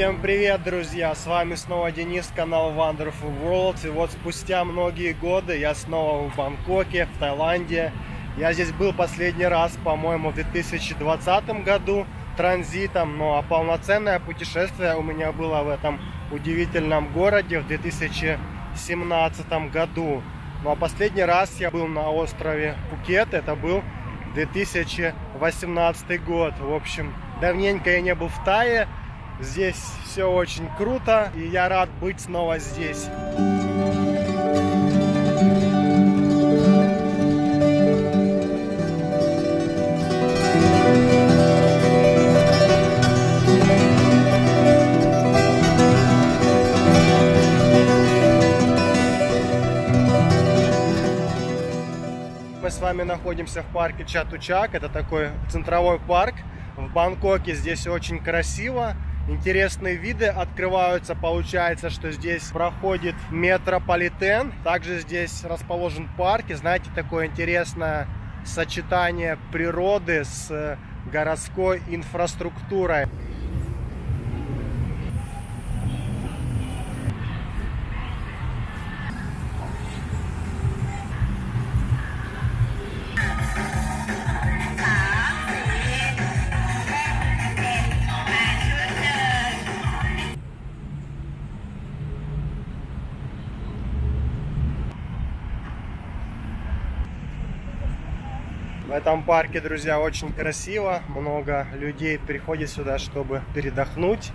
Всем привет, друзья! С вами снова Денис, канал Wonderful World. И вот спустя многие годы я снова в Бангкоке, в Таиланде. Я здесь был последний раз, по-моему, в 2020 году транзитом. Ну а полноценное путешествие у меня было в этом удивительном городе в 2017 году. Ну а последний раз я был на острове Пхукет, это был 2018 год. В общем, давненько я не был в Тае. Здесь все очень круто, и я рад быть снова здесь. Мы с вами находимся в парке Чатучак. Это такой центровой парк в Бангкоке. Здесь очень красиво. Интересные виды открываются. Получается, что здесь проходит метрополитен. Также здесь расположен парк. И знаете, такое интересное сочетание природы с городской инфраструктурой. В этом парке, друзья, очень красиво. Много людей приходит сюда, чтобы передохнуть.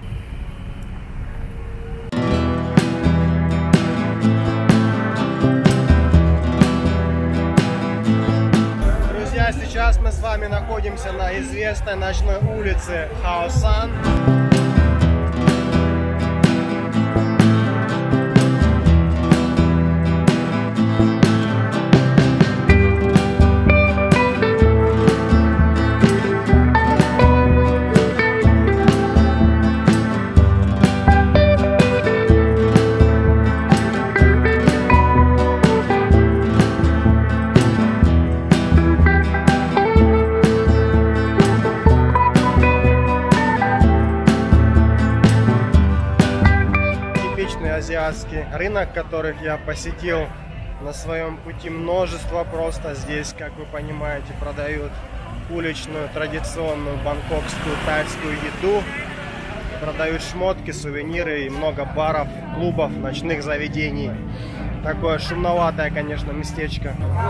Друзья, сейчас мы с вами находимся на известной ночной улице Хао Сан. Азиатский рынок, который я посетил на своем пути, множество просто. Здесь, как вы понимаете, продают уличную традиционную бангкокскую тайскую еду, продают шмотки, сувениры и много баров, клубов, ночных заведений. Такое шумноватое, конечно, местечко.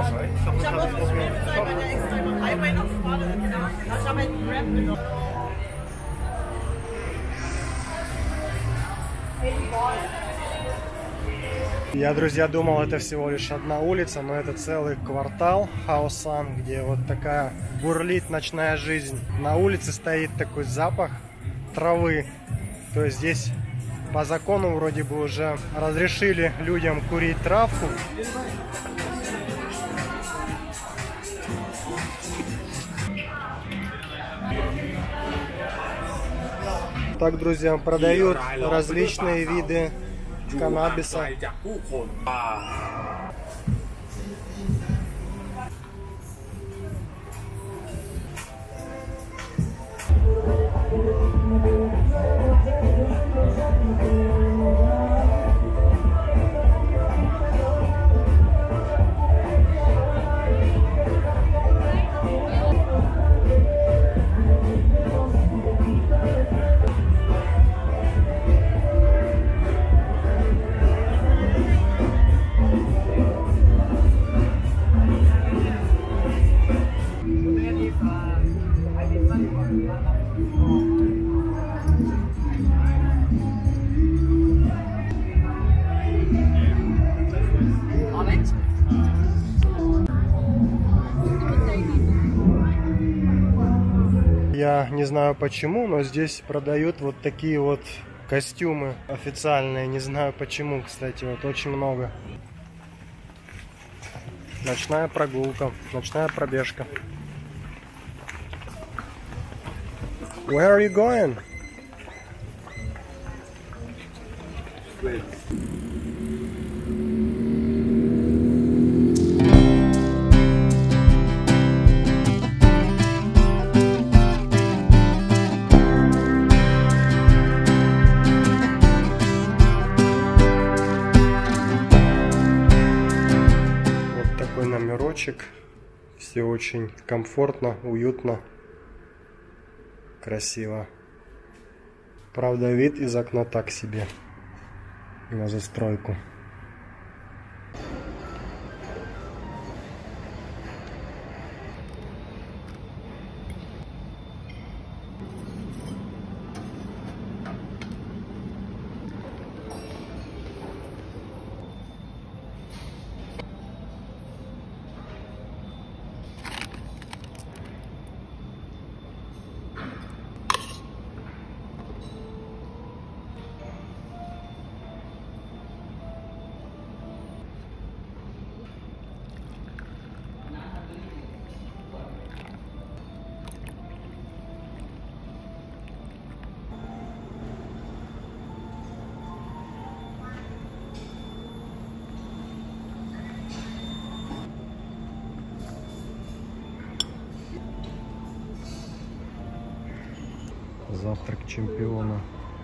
Я, друзья, думал, это всего лишь одна улица, но это целый квартал Хао Сан, где вот такая бурлит ночная жизнь. На улице стоит такой запах травы. То есть здесь по закону вроде бы уже разрешили людям курить травку. Так, друзья, продают различные виды каннабиса. Я не знаю почему, но здесь продают вот такие вот костюмы официальные. Не знаю почему, кстати, вот очень много. Ночная прогулка, ночная пробежка. Where are you going? ресторанчик. Все очень комфортно, уютно, красиво. Правда, вид из окна так себе на застройку. Завтрак чемпиона.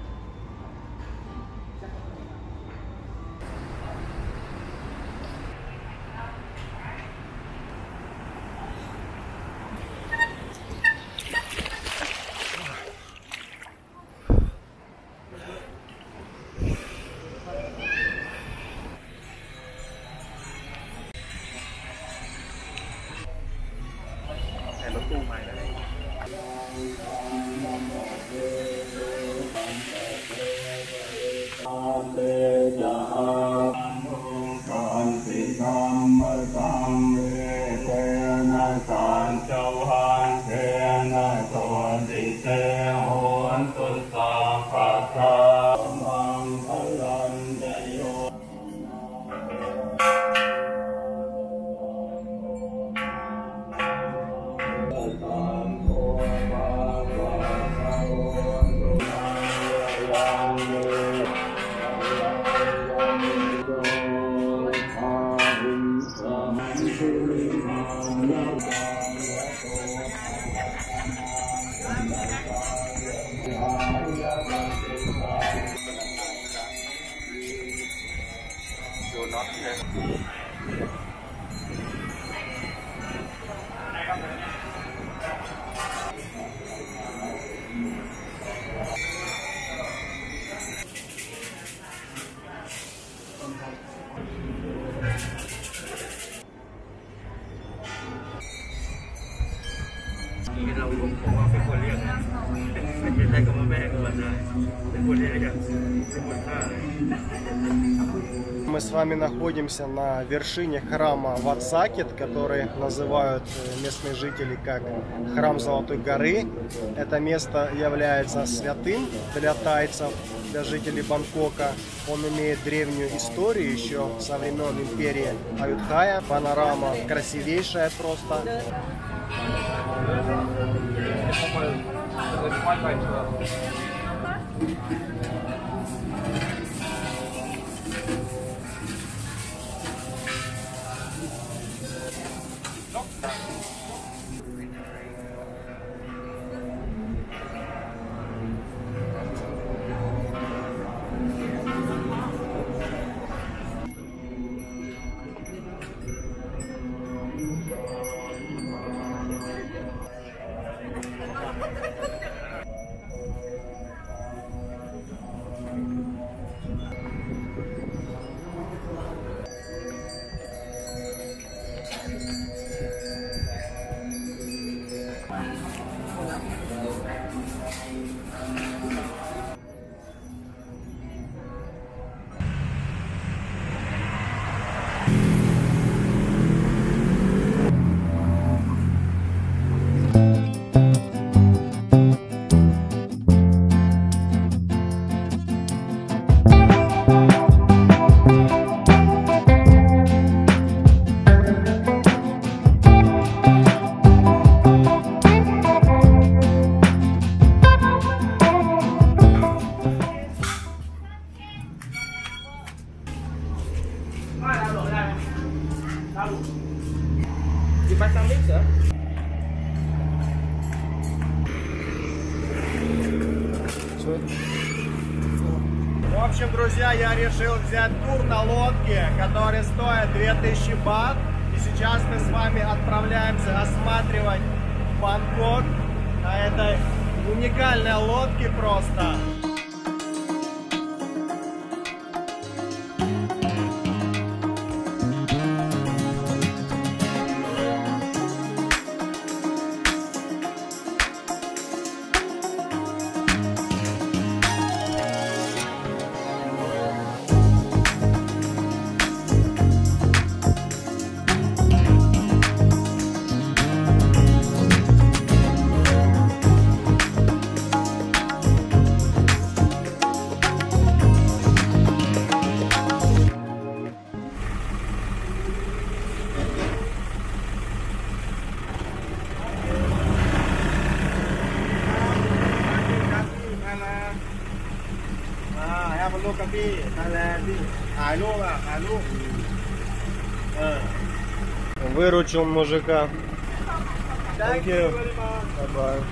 Мы с вами находимся на вершине храма Ватсакет, который называют местные жители как храм Золотой горы. Это место является святым для тайцев, для жителей Бангкока. Он имеет древнюю историю еще со времен империи Аютхая. Панорама красивейшая просто. В общем, друзья, я решил взять тур на лодке, который стоит 2000 бат. И Сейчас мы с вами отправляемся осматривать Бангкок на этой уникальной лодке просто. Выручил мужика. Thank you. Bye-bye.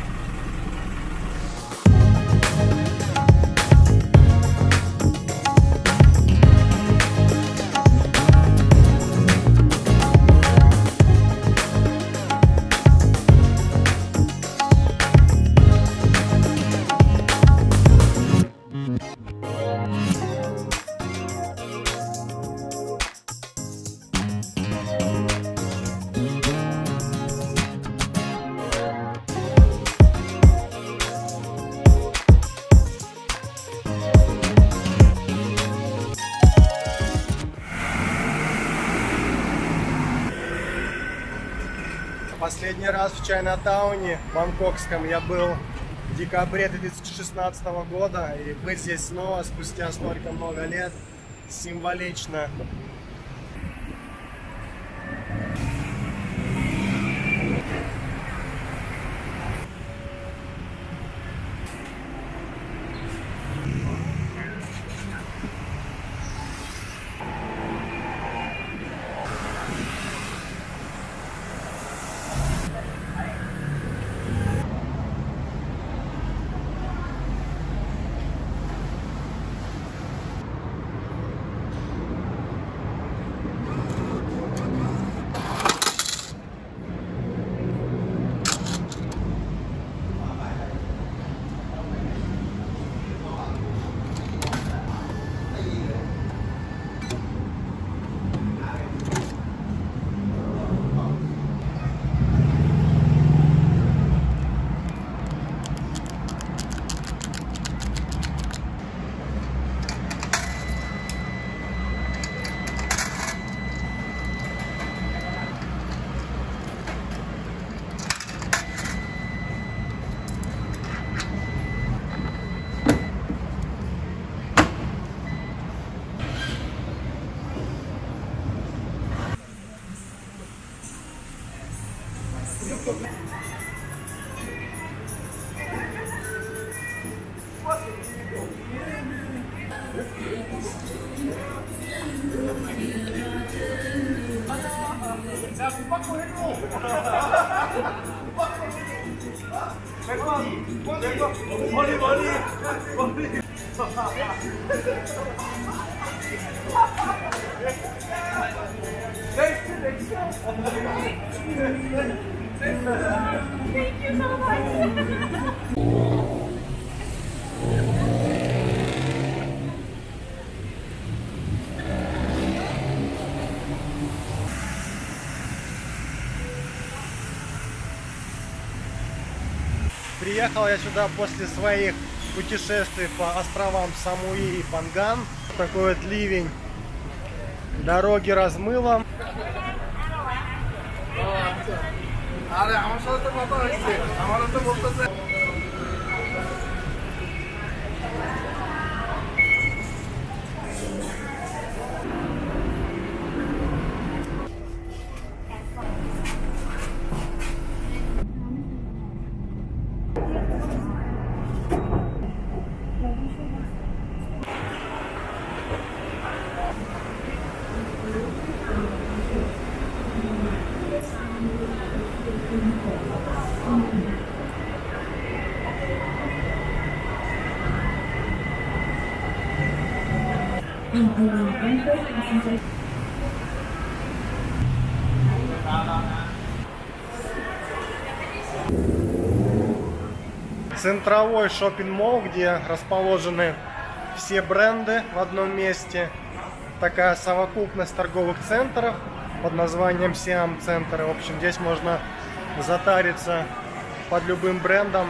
Последний раз в Чайнатауне, бангкокском, я был в декабре 2016 года. И быть здесь снова, спустя столько много лет, символично. Thank you so much. Приехал я сюда после своих путешествий по островам Самуи и Панган. Такой вот ливень. Дороги размыло. центровой шоппинг-молл, где расположены все бренды в одном месте. Такая совокупность торговых центров под названием Siam Центр. В общем, здесь можно затариться под любым брендом.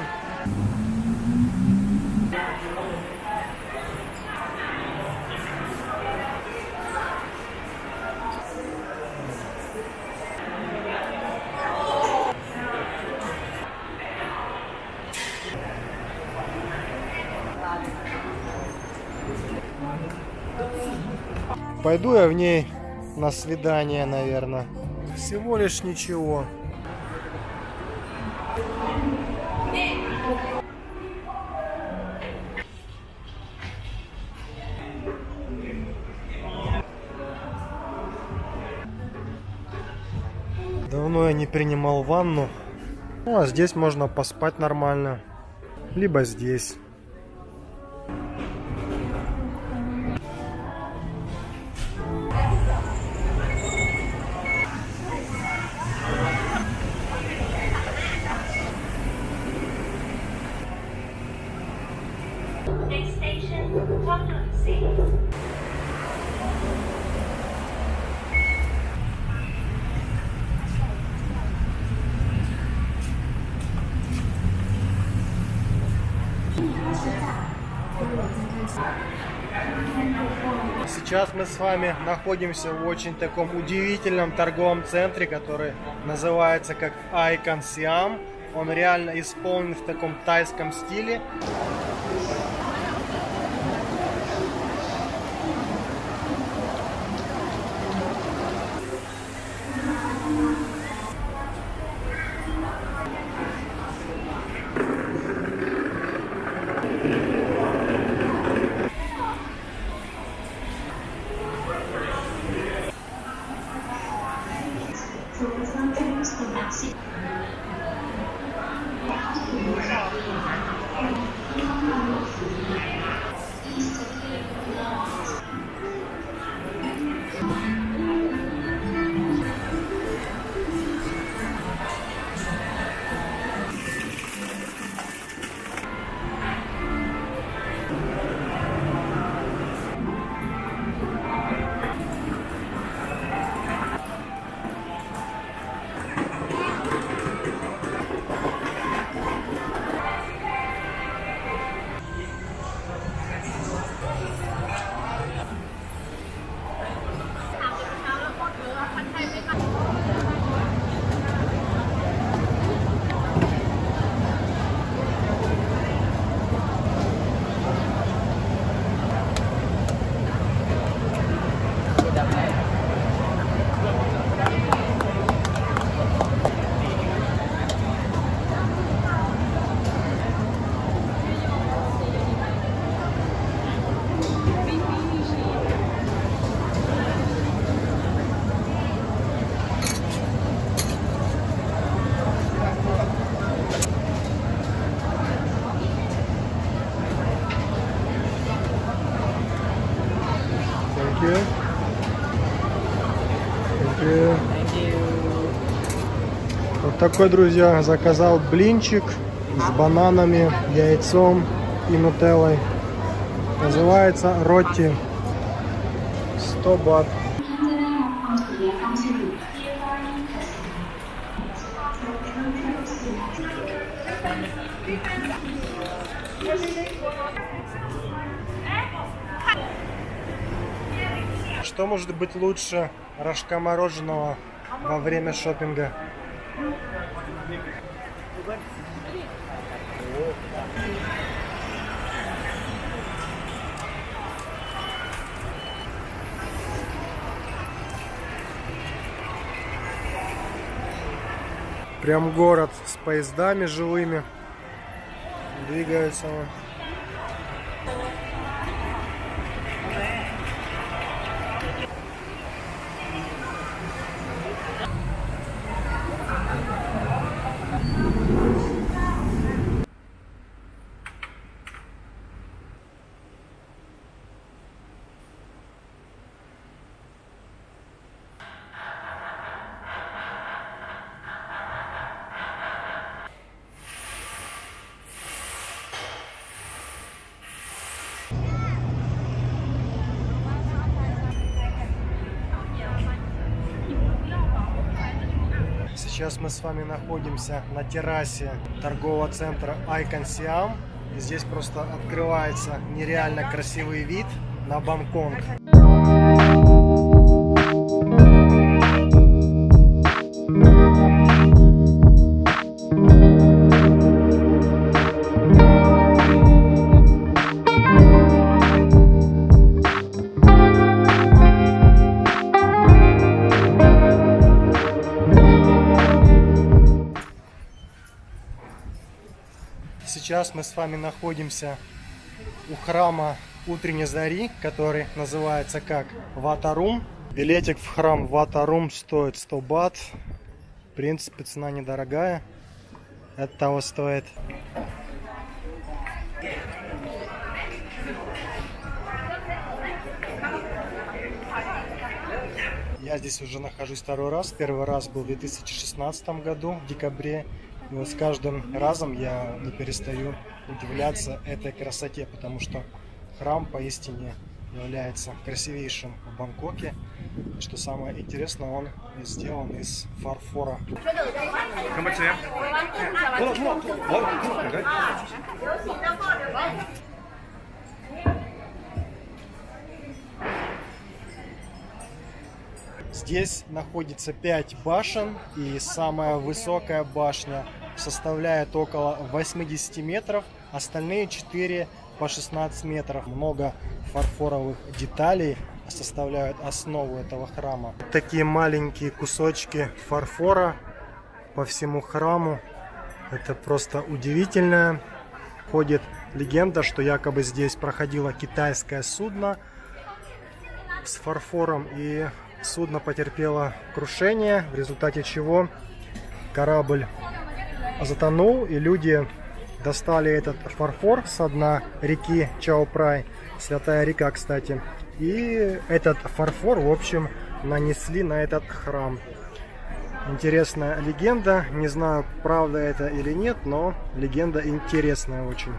Пойду я в ней на свидание, наверное. Всего лишь ничего. Давно я не принимал ванну. Ну, а здесь можно поспать нормально. Либо здесь. Next station, Tonglunsing. Сейчас мы с вами находимся в очень таком удивительном торговом центре, который называется как Icon Siam. Он реально исполнен в таком тайском стиле. Вот такой, друзья, заказал блинчик с бананами, яйцом и нутеллой. Называется ротти. 100 бат. Что может быть лучше рожка мороженого во время шопинга? Прям город с поездами живыми. Двигается он. Сейчас мы с вами находимся на террасе торгового центра Icon Siam. И здесь просто открывается нереально красивый вид на Бангкок. Сейчас мы с вами находимся у храма утренней зари, который называется как Ватарум. Билетик в храм Ватарум стоит 100 бат. В принципе, цена недорогая. Это того стоит. Я здесь уже нахожусь второй раз. Первый раз был в 2016 году, в декабре. И вот с каждым разом я не перестаю удивляться этой красоте, потому что храм поистине является красивейшим в Бангкоке. Что самое интересное, он сделан из фарфора. Здесь находится 5 башен, и самая высокая башня составляет около 80 метров, остальные 4 по 16 метров. Много фарфоровых деталей составляют основу этого храма. Такие маленькие кусочки фарфора по всему храму. Это просто удивительно. Ходит легенда, что якобы здесь проходило китайское судно с фарфором, и судно потерпело крушение, в результате чего корабль затонул, и люди достали этот фарфор с дна реки Чао-Прай, святая река, кстати, и этот фарфор, в общем, нанесли на этот храм. Интересная легенда, не знаю, правда это или нет, но легенда интересная очень.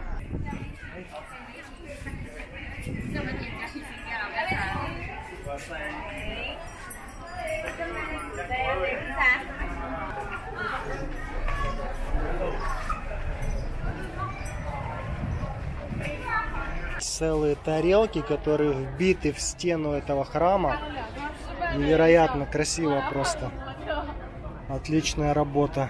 Целые тарелки, которые вбиты в стену этого храма. Невероятно красиво просто. Отличная работа.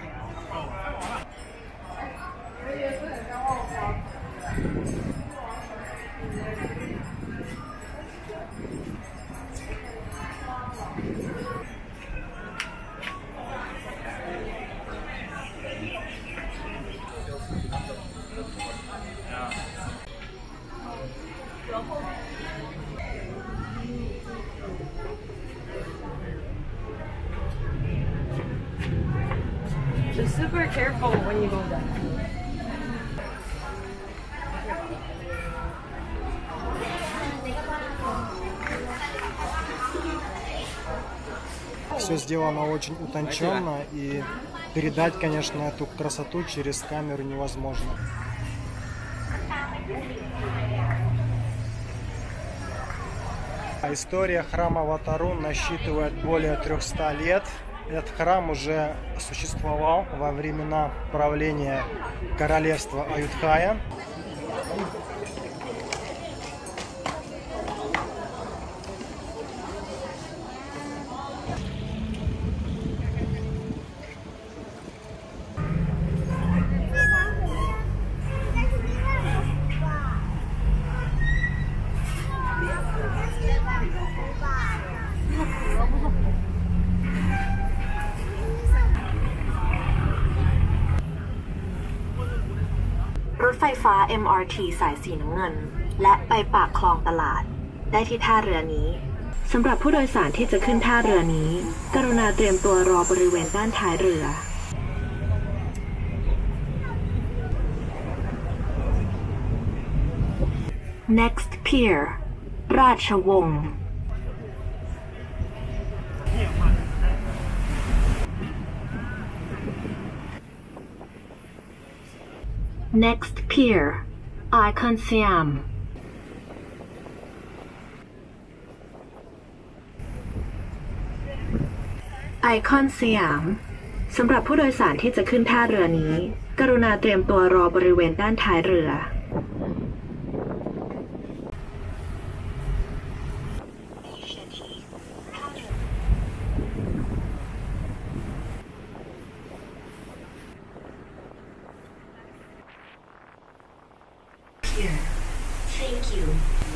Be super careful when you go down. Все сделано очень утонченно, и передать, конечно, эту красоту через камеру невозможно. История храма Ватарум насчитывает более 300 лет. Этот храм уже существовал во времена правления королевства Аютхая. รถไฟฟ้า MRT สายสีน้ำเงินและไปปากคลองตลาดได้ที่ท่าเรือนี้สำหรับผู้โดยสารที่จะขึ้นท่าเรือนี้กรุณาเตรียมตัวรอบริเวณด้านท้ายเรือ Next Pier ราชวงศ์ Next Pier Icon Siam Icon Siam สำหรับผู้โดยสารที่จะขึ้นท่าเรือนี้กรุณาเตรียมตัวรอบริเวณด้านท้ายเรือ Here. Thank you.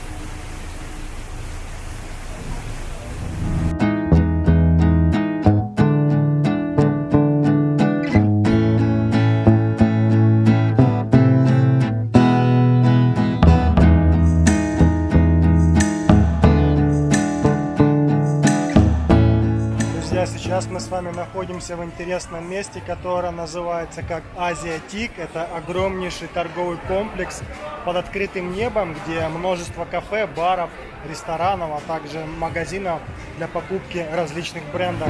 Сейчас мы с вами находимся в интересном месте, которое называется как Азия-Тик. Это огромнейший торговый комплекс под открытым небом, где множество кафе, баров, ресторанов, а также магазинов для покупки различных брендов.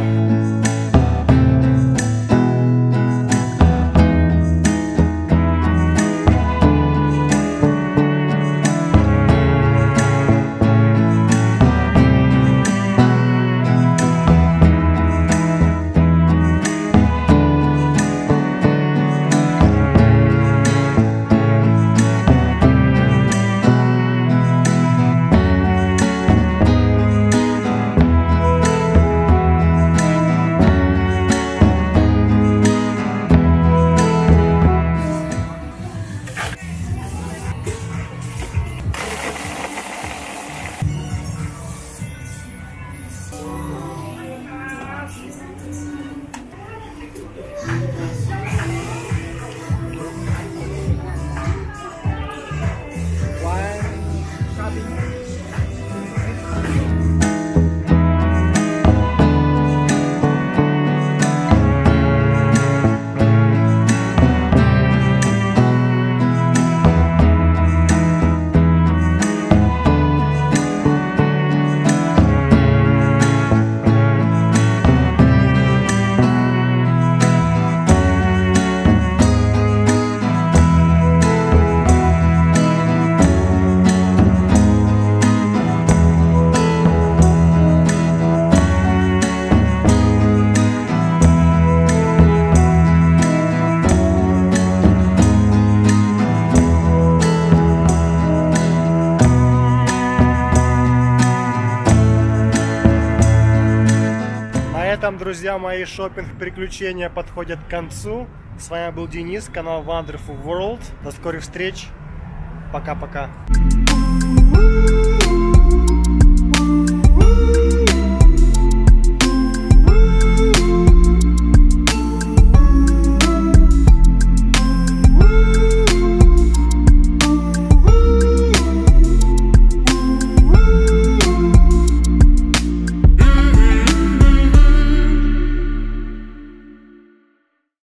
Друзья мои, шопинг-приключения подходят к концу. С вами был Денис, канал Wonderful World. До скорых встреч. Пока-пока.